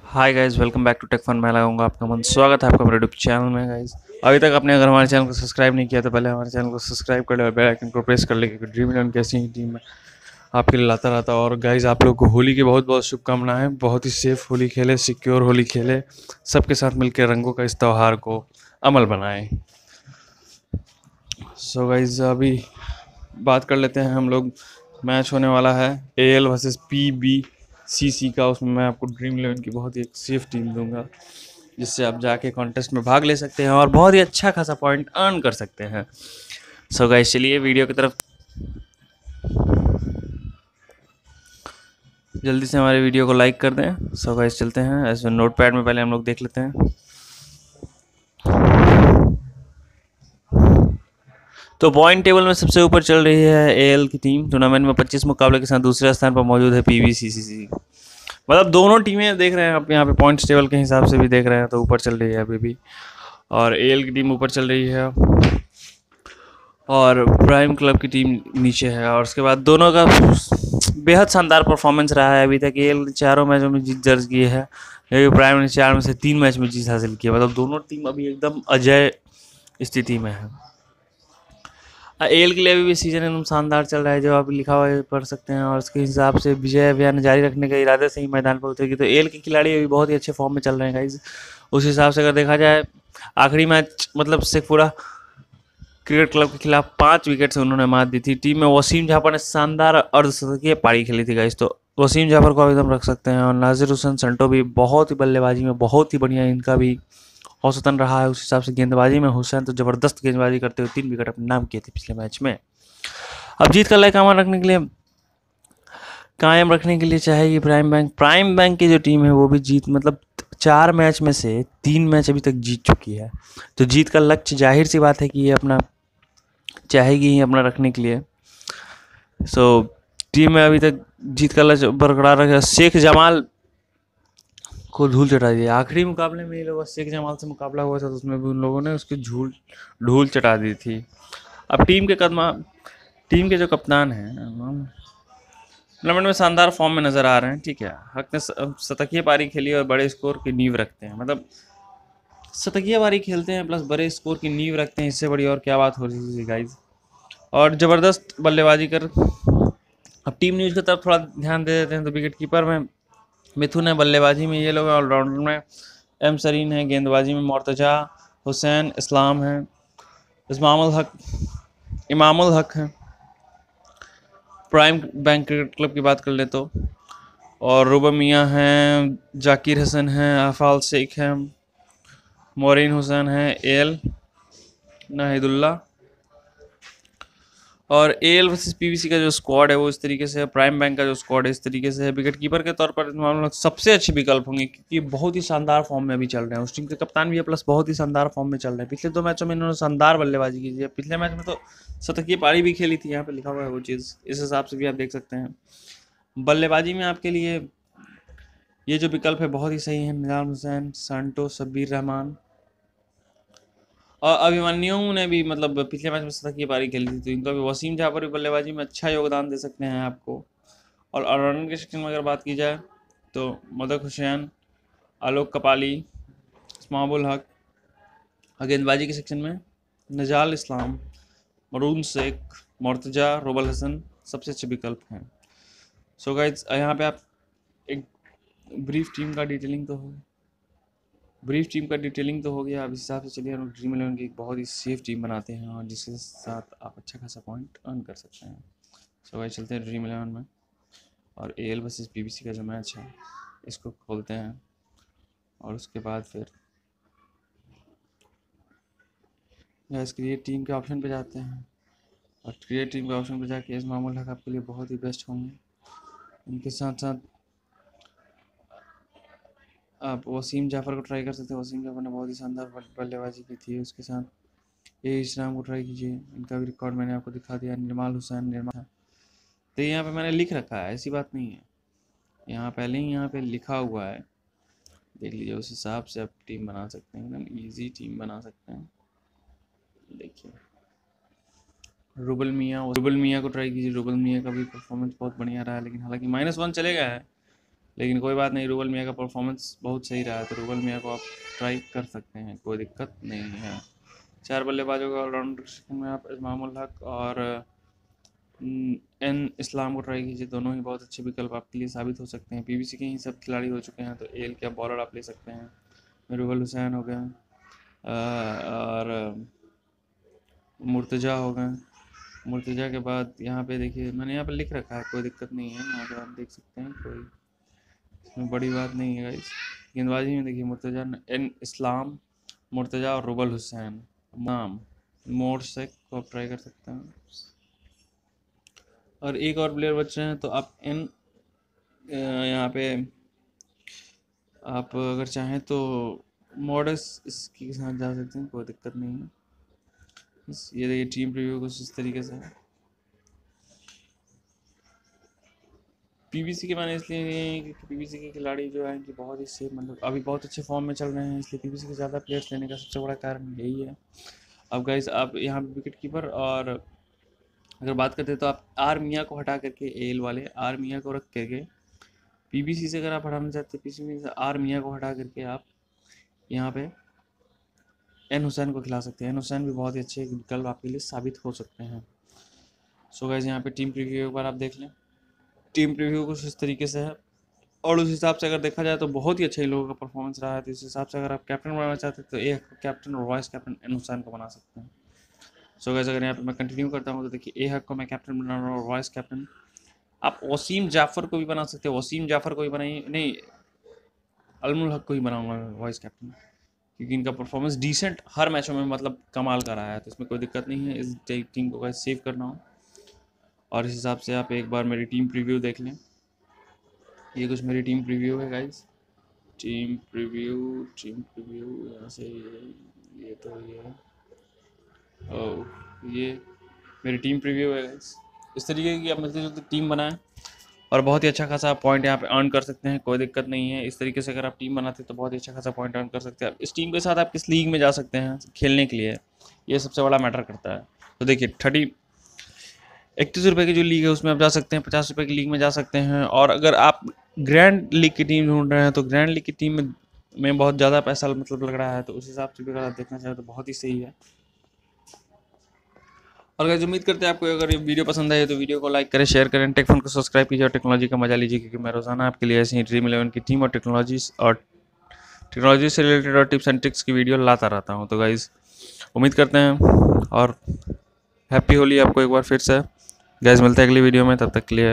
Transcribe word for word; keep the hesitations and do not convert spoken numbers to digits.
Hi guys, welcome back to Tech Fun. मैं लगाऊंगा आपका मन। स्वागत है आपका मेरे यूट्यूब चैनल में। गाइस, अभी तक आपने अगर हमारे चैनल को सब्सक्राइब नहीं किया तो पहले हमारे चैनल को सब्सक्राइब कर ले और बेल आइकन को प्रेस कर ले, क्योंकि ड्रीम इलेवन की ऐसी ही टीम में आपके लिए लाता रहता। और गाइस, आप लोग को होली की बहुत बहुत शुभकामनाएं। बहुत ही सेफ होली खेले, सिक्योर होली खेले, सबके साथ मिलकर रंगों का इस त्यौहार को अमल बनाएं। सो गाइस, अभी बात कर लेते हैं हम लोग। मैच होने वाला है A L versus P B C C का। उसमें मैं आपको ड्रीम इलेवन की बहुत ही एक सेफ टीम दूंगा, जिससे आप जाके कॉन्टेस्ट में भाग ले सकते हैं और बहुत ही अच्छा खासा पॉइंट अर्न कर सकते हैं। सो गाइस, चलिए वीडियो की तरफ जल्दी से हमारे वीडियो को लाइक कर दें। सो गाइस, चलते हैं। ऐसे नोट पैड में पहले हम लोग देख लेते हैं। तो पॉइंट टेबल में सबसे ऊपर चल रही है ए एल की टीम। टूर्नामेंट में पच्चीस मुकाबले के साथ दूसरे स्थान पर मौजूद है पी बी सी सी सी। मतलब दोनों टीमें देख रहे हैं आप यहाँ पे पॉइंट्स टेबल के हिसाब से भी देख रहे हैं तो ऊपर चल रही है अभी भी। और ए एल की टीम ऊपर चल रही है और प्राइम क्लब की टीम नीचे है। और उसके बाद दोनों का बेहद शानदार परफॉर्मेंस रहा है अभी तक। ए एल चारों मैचों में जीत दर्ज की है, जबकि प्राइम ने चार में से तीन मैच में जीत हासिल की है। मतलब दोनों टीम अभी एकदम अजय स्थिति में है। एल के लिए अभी भी सीजन एकदम शानदार चल रहा है, जो आप लिखा हुआ है पढ़ सकते हैं। और उसके हिसाब से विजय अभियान जारी रखने के इरादे से ही मैदान पर उतरेगी। तो एल के खिलाड़ी अभी बहुत ही अच्छे फॉर्म में चल रहे हैं गाइज। उस हिसाब से अगर देखा जाए, आखिरी मैच मतलब शेखपुरा क्रिकेट क्लब के खिलाफ पाँच विकेट से उन्होंने मात दी थी। टीम में वसीम जाफर ने शानदार अर्धशतकीय पारी खेली थी गाइज। तो वसीम जाफर को एकदम रख सकते हैं। और नाजिर हुसैन संटो भी बहुत ही बल्लेबाजी में बहुत ही बढ़िया इनका भी औसतन रहा है। उस हिसाब से गेंदबाजी में हुसैन तो ज़बरदस्त गेंदबाजी करते हुए तीन विकेट अपने नाम किए थे पिछले मैच में। अब जीत का लय कायम रखने के लिए कायम रखने के लिए चाहेगी प्राइम बैंक। प्राइम बैंक की जो टीम है वो भी जीत मतलब चार मैच में से तीन मैच अभी तक जीत चुकी है। तो जीत का लक्ष्य जाहिर सी बात है कि ये अपना चाहेगी ही अपना रखने के लिए। सो टीम में अभी तक जीत का लक्ष्य बरकरार रखा। शेख जमाल को धूल चटा दिया। आखिरी मुकाबले में ये लोग शेख जमाल से मुकाबला हुआ था तो उसमें भी उन लोगों ने उसकी झूल धूल चटा दी थी। अब टीम के कदमा टीम के जो कप्तान हैं टूर्नामेंट में शानदार फॉर्म में नजर आ रहे हैं। ठीक है, हक ने शतकीय पारी खेली और बड़े स्कोर की नींव रखते हैं। मतलब शतकीय पारी खेलते हैं प्लस बड़े स्कोर की नींव रखते हैं, इससे बड़ी और क्या बात हो रही थी गाइज। और ज़बरदस्त बल्लेबाजी कर अब टीम न्यूज़ की तरफ थोड़ा ध्यान दे देते हैं। तो विकेट कीपर में मिथुन है, बल्लेबाजी में ये लोग हैं, ऑलराउंडर में एम सरीन है, गेंदबाजी में मोर्तजा हुसैन इस्लाम है, इस्मामुल हक इमामुल हक है। प्राइम बैंक क्रिकेट क्लब की बात कर ले तो और रुबा मियाँ हैं, जाकिर हसन हैं, आफाल शेख हैं, मोरीन हुसैन हैं, एल नाहिदुल्ला। और A L versus P B C का जो स्क्वाड है वो इस तरीके से है। प्राइम बैंक का जो स्क्वाड है इस तरीके से है। विकेट कीपर के तौर पर मामला सबसे अच्छे विकल्प होंगे, क्योंकि बहुत ही शानदार फॉर्म में अभी चल रहे हैं। उस टीम के कप्तान भी है प्लस बहुत ही शानदार फॉर्म में चल रहे हैं। पिछले दो मैचों में इन्होंने शानदार बल्लेबाजी की है। पिछले मैच में तो शतकीय पारी भी खेली थी, यहाँ पे लिखा हुआ है वो चीज़। इस हिसाब से भी आप देख सकते हैं। बल्लेबाजी में आपके लिए ये जो विकल्प है बहुत ही सही है। निजाम हुसैन, सांटो, शब्बीर रहमान और अभिमन्यु ने भी मतलब पिछले मैच में शतकीय पारी खेली थी, तो इनका भी वसीम जाफर भी बल्लेबाजी में अच्छा योगदान दे सकते हैं आपको। और ऑलराउंडर के सेक्शन में अगर बात की जाए तो मदक हुसैन, आलोक कपाली, इस्मामुल हक। गेंदबाजी के सेक्शन में नजाल इस्लाम, मरून शेख, मुर्तजा, रोबल हसन सबसे अच्छे विकल्प हैं। सो गाइस, यहाँ पे आप एक ब्रीफ टीम का डिटेलिंग तो हो ब्रीफ टीम का डिटेलिंग तो हो गया। अब इस हिसाब से चलिए हम ड्रीम इलेवन की एक बहुत ही सेफ टीम बनाते हैं और जिसके साथ आप अच्छा खासा पॉइंट अर्न कर सकते हैं। सो भाई चलते हैं ड्रीम इलेवन में और A L versus P B C का जो मैच है इसको खोलते हैं। और उसके बाद फिर गैस क्रिएट टीम के ऑप्शन पे जाते हैं और क्रिएट टीम के ऑप्शन पे जाके इस मामूल हक आपके लिए बहुत ही बेस्ट होंगे। इनके साथ साथ आप वसीम जाफ़र को ट्राई कर सकते हैं। वसीम जाफ़र ने बहुत ही शानदार बल्लेबाजी की थी। उसके साथ ए इस्लाम को ट्राई कीजिए, इनका भी रिकॉर्ड मैंने आपको दिखा दिया। निर्माल हुसैन निर्माल तो यहाँ पे मैंने लिख रखा है, ऐसी बात नहीं है, यहाँ पहले ही यहाँ पे लिखा हुआ है, देख लीजिए। उस हिसाब से आप टीम बना सकते हैं, एकदम ईजी टीम बना सकते हैं। देखिए रुबल मियाँ रुबल मियाँ को ट्राई कीजिए। रुबल मियाँ का भी परफॉर्मेंस बहुत बढ़िया रहा है, लेकिन हालांकि माइनस वन चले गया है, लेकिन कोई बात नहीं, रूबल मियाँ का परफॉर्मेंस बहुत सही रहा है, तो रूबल मियाँ को आप ट्राई कर सकते हैं, कोई दिक्कत नहीं है। चार बल्लेबाजों का ऑलराउंडर में आप इमामुल हक और एन इस्लाम को ट्राई कीजिए, दोनों ही बहुत अच्छे विकल्प आपके लिए साबित हो सकते हैं। पीवीसी के ही सब खिलाड़ी हो चुके हैं, तो एल के बॉलर आप ले सकते हैं। रूबल हुसैन हो गए और मुर्तज़ा हो गए। मुर्तज़ा के बाद यहाँ पे देखिए मैंने यहाँ पे लिख रखा है, कोई दिक्कत नहीं है, यहाँ पे आप देख सकते हैं, कोई इसमें बड़ी बात नहीं है गाइस। गेंदबाजी में देखिए मुर्तज़ा, एन इस्लाम, मुर्तज़ा और रूबल हुसैन। नाम मोड से को आप ट्राई कर सकते हैं। और एक और प्लेयर बच रहे हैं, तो आप इन यहाँ पे आप अगर चाहें तो मॉडस इसके साथ जा सकते हैं, कोई दिक्कत नहीं है। ये देखिए टीम प्रीव्यू कुछ इस तरीके से है। पीवीसी के मैंने इसलिए क्योंकि पीवीसी के खिलाड़ी जो हैं कि बहुत ही सेफ, मतलब अभी बहुत अच्छे फॉर्म में चल रहे हैं, इसलिए पीवीसी के ज़्यादा प्लेयर्स लेने का सबसे बड़ा कारण यही है। अब गाइस आप यहाँ पे विकेट कीपर और अगर बात करते हैं तो आप आर मियाँ को हटा करके, एल वाले आर मियाँ को रख करके, पीबीसी से अगर आप हटाना चाहते हैं पीसीबी से आर मियाँ को हटा करके आप यहाँ पे एन हुसैन को खिला सकते हैं। एन हुसैन भी बहुत ही अच्छे विकल्प आपके लिए साबित हो सकते हैं। सो गाइस यहाँ पे टीम प्रीव्यू एक बार आप देख लें। टीम प्रीव्यू कुछ इस तरीके से है, और उस हिसाब से अगर देखा जाए तो बहुत ही अच्छा इन लोगों का परफॉर्मेंस रहा है। तो इस हिसाब से अगर आप कैप्टन बनाना चाहते हैं तो एक कैप्टन और वाइस कैप्टन एन हुसैन को बना सकते हैं। सो गाइस अगर यहाँ पे मैं कंटिन्यू करता हूँ तो देखिए ए हक को मैं कैप्टन बना रहा हूँ, और वाइस कैप्टन आप वसीम जाफ़र को भी बना सकते हैं। वसीम जाफ़र को भी बनाइए, नहीं अलमुल हक को ही बनाऊंगा वाइस कैप्टन, क्योंकि इनका परफॉर्मेंस डिसेंट हर मैचों में मतलब कमाल का रहा है, तो इसमें कोई दिक्कत नहीं है। इस टीम को गाइस सेव करना हो, और इस हिसाब से आप एक बार मेरी टीम प्रीव्यू देख लें। ये कुछ मेरी टीम प्रीव्यू है guys, team preview team preview यहाँ से ये, ये तो ये ओह ये मेरी टीम प्रीव्यू है गाइस। इस तरीके की आप मिलती जुलती टीम बनाएं और बहुत ही अच्छा खासा पॉइंट यहाँ पे अर्न कर सकते हैं, कोई दिक्कत नहीं है। इस तरीके से अगर आप टीम बनाते हैं तो बहुत ही अच्छा खासा पॉइंट अर्न कर सकते हैं। इस टीम के साथ आप किस लीग में जा सकते हैं खेलने के लिए, ये सबसे बड़ा मैटर करता है। तो देखिए थर्टी इकतीस रुपये की जो लीग है उसमें आप जा सकते हैं, पचास रुपये की लीग में जा सकते हैं। और अगर आप ग्रैंड लीग की टीम ढूंढ रहे हैं तो ग्रैंड लीग की टीम में, में बहुत ज़्यादा पैसा मतलब लग रहा है, तो उस हिसाब से भी अगर आप देखना चाहें तो बहुत ही सही है। और अगर उम्मीद करते हैं आपको अगर ये वीडियो पसंद आए तो वीडियो को लाइक करें, शेयर करें, टेक फोन को सब्सक्राइब कीजिए और टेक्नोलॉजी का मजा लीजिए, क्योंकि मैं रोजाना आपके लिए ऐसी ही ड्रीम इलेवन की टीम और टेक्नोलॉजी और टेक्नोलॉजी से रिलेटेड और टिप्स एंड ट्रिक्स की वीडियो लाता रहता हूँ। तो गाइज़ उम्मीद करते हैं, और हैप्पी होली आपको एक बार फिर से। गाइज़ मिलते हैं अगली वीडियो में, तब तक के लिए